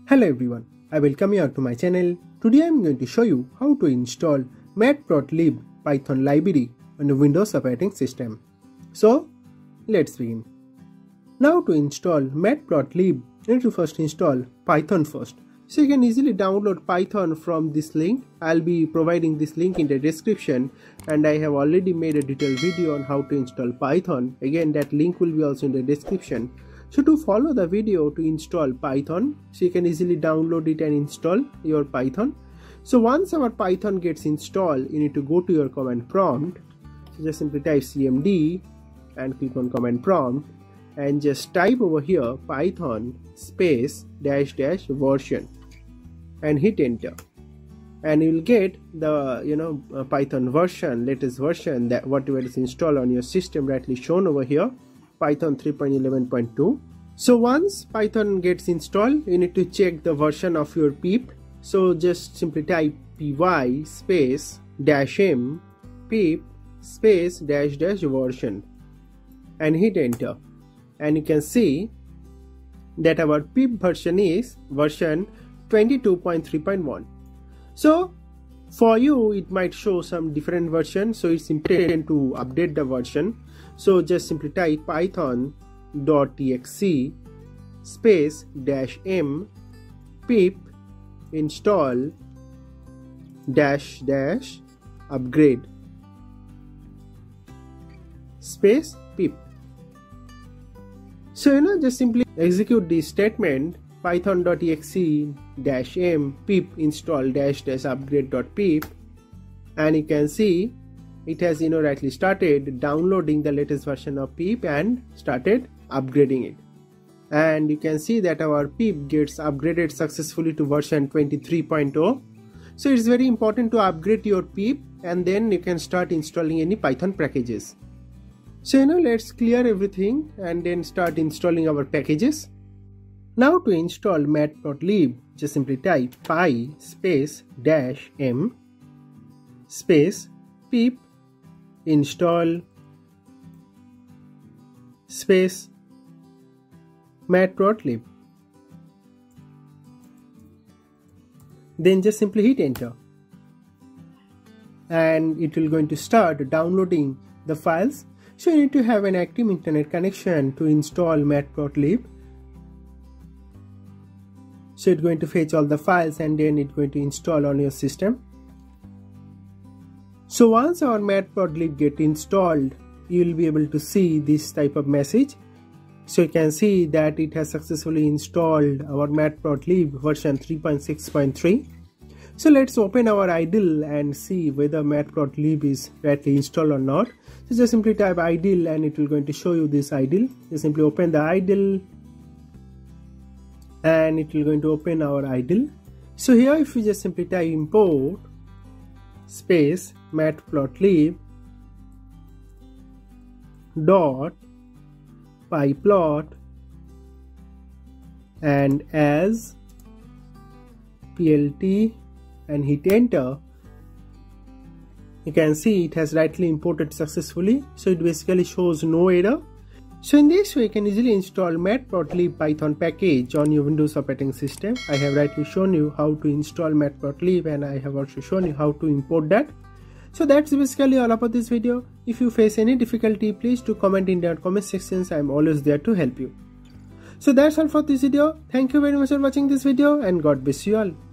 Hello everyone, I welcome you to my channel. Today I am going to show you how to install Matplotlib Python library on a Windows operating system. So let's begin. Now to install Matplotlib, you need to first install Python first. So you can easily download Python from this link. I'll be providing this link in the description, and I have already made a detailed video on how to install Python. Again, that link will be also in the description. So to follow the video to install Python, so you can easily download it and install your Python. So once our Python gets installed, you need to go to your command prompt. So just simply type cmd and click on command prompt and just type over here python space -- version and hit enter, and you will get the Python version, latest version, that whatever is installed on your system rightly shown over here, Python 3.11.2. So once Python gets installed, you need to check the version of your pip. So just simply type py space -m pip space -- version and hit enter, and you can see that our pip version is version 22.3.1. So for you it might show some different version, so it's important to update the version. So just simply type python.exe space -m pip install -- upgrade space pip. So just simply execute this statement python.exe -m pip install -- upgrade.pip, and you can see it has rightly started downloading the latest version of pip and started upgrading it. And you can see that our pip gets upgraded successfully to version 23.0. So it's very important to upgrade your pip, and then you can start installing any Python packages. So let's clear everything and then start installing our packages. Now to install Matplotlib, just simply type py space -m space pip install space Matplotlib. Then just simply hit enter, and it will going to start downloading the files. So you need to have an active internet connection to install Matplotlib. So it's going to fetch all the files and then it's going to install on your system. So once our Matplotlib get installed, you will be able to see this type of message. So you can see that it has successfully installed our Matplotlib version 3.6.3. So let's open our idle and see whether Matplotlib is rightly installed or not. So just simply type idle and it will going to show you this idle. Just simply open the idle and it will going to open our idle. So here if you just simply type import space matplotlib dot pyplot and as plt and hit enter, you can see it has rightly imported successfully. So it basically shows no error. So in this way you can easily install Matplotlib Python package on your Windows operating system. I have rightly shown you how to install Matplotlib, and I have also shown you how to import that. So that's basically all about this video. If you face any difficulty, please do comment in the comment sections. I am always there to help you. So that's all for this video. Thank you very much for watching this video, and God bless you all.